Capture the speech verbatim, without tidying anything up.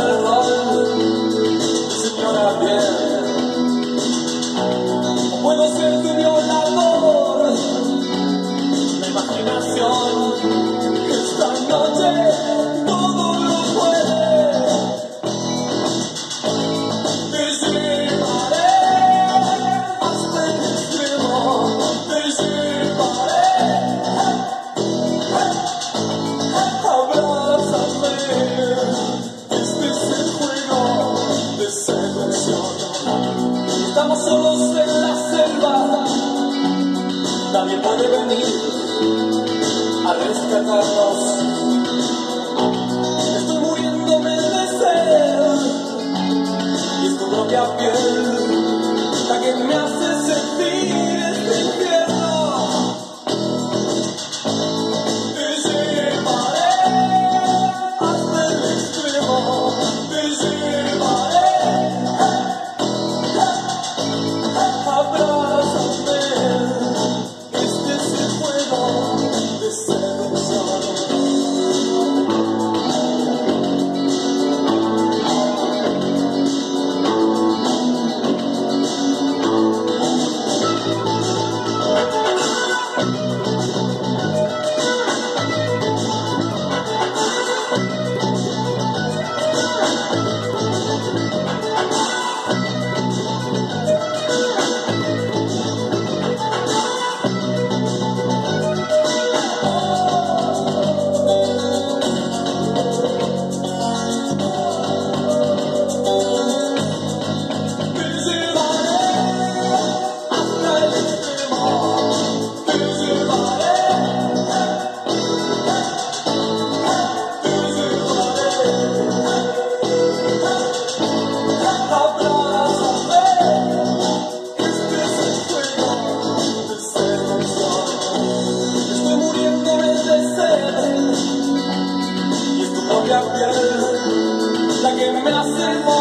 el rol de señora bien. Puedo ser tu violador, la imaginación esta noche todo lo puede. Te llevaré hasta el extremo, te llevaré. Abrázame, este es el juego de seducción. Estamos solos en la selva, nadie puede venir a rescatarnos. Estoy muriéndome de sed y es tu propia piel la que me hace sentir este infierno. Te llevaré hasta el extremo, te llevaré. Abrázame, este es el juego de seducción. La que me hace